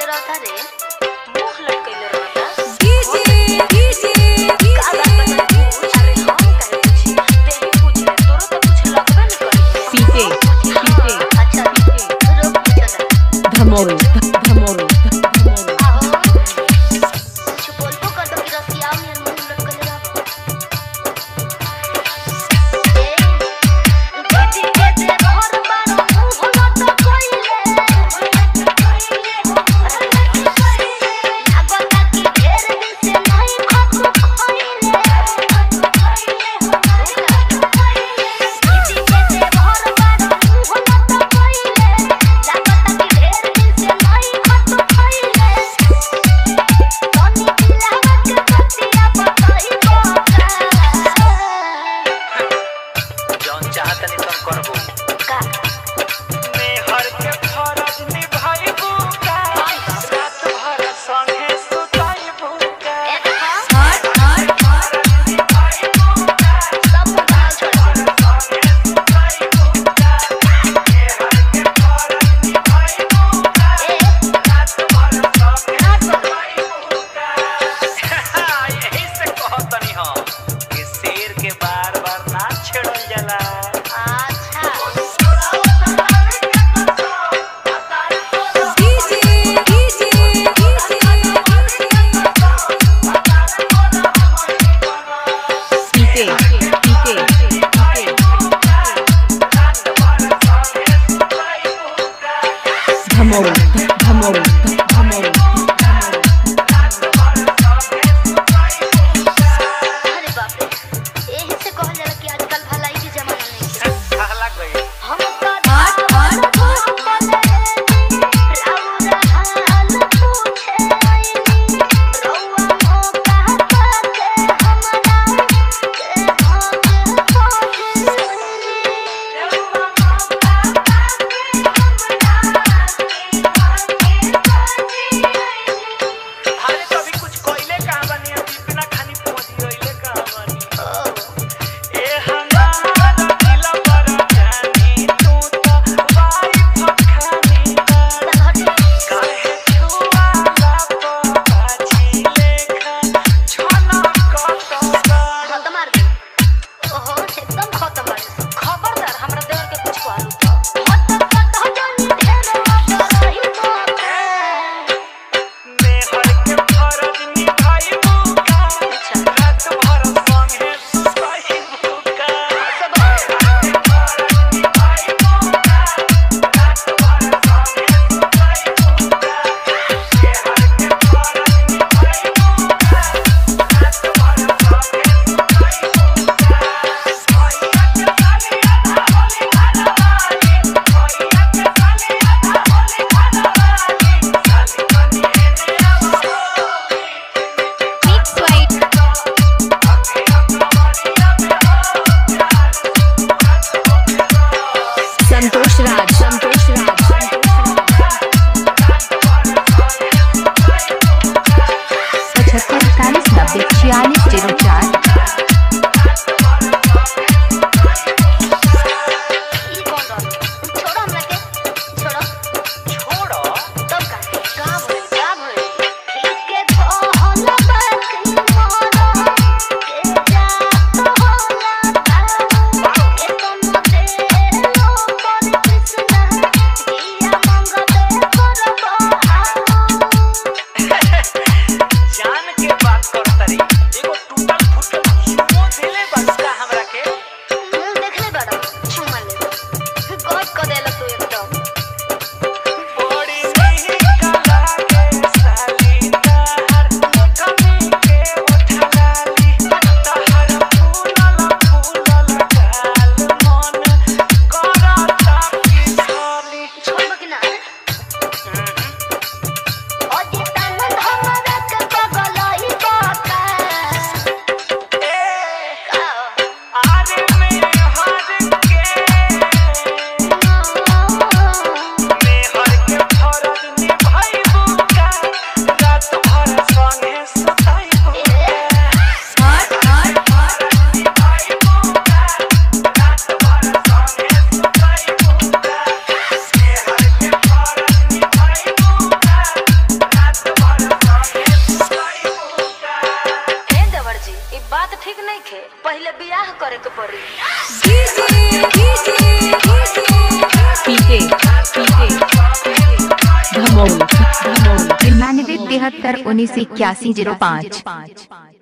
कइले रहता रे मुंह लटकइले रहता का बात पूछ अरे हम काहे पूछी ते ही पूछ ले तोरो तो कुछ लगबे न करी पीते अच्छा रुक चला धमोल आओ कुछ बोलबो कर दो कि रसिया में मुंह लटकइले रहबो दीदी के दे घर बारो मुंह लटकइले लागता कि ढेर दिन से नहीं खातो खइले दीदी के दे घर बारो मुंह लटकइले लागता कि ढेर दिन से नहीं खातो खइले तनी दिलावा के बतिया बताई जौन चाहतनी तुम करबो का मैं हर के फरज निभाइबू का रात भर संगे सुताइबू का सब गाल छोड़ यही से कहतनी हम कि शेर के बार-बार ना छेड़ल जाला। अच्छा धमोल अरे बाप रे यही से कहल जाला कि आजकल भलाई के जमाना नहीं है कहला गई हम तो हाल पूछे रउआ मौका पाके हमरा के भागे अरे कभी कुछ कइले कहां बनी इतना खाली पहुंच गइले कहां बनी ए हमारा दिल पर जानी तू तो वाइफ खानी काहे छुआला पाछी लेखा छना कटबा खत्म मार दे ओहो एकदम खत्म मार दे खबरदार हमरा देवर के कुछ कहलू तो हट जानी ढेर रही मौका मैं हर के फरज निभाइबू का रात भर संगे सुताइबू का संतोष राज 75 41 90 46 04 ई कौन रहा छोड़ो हमरा के छोड़ो छोड़ो तब का भइल ठीक के कहल बाकी मोरा के जा तो होला के तुम दे लो पर कृष्ण किया मंगते करबो जान के बात करतरी एगो पीके धमोल 93 73 19 81 05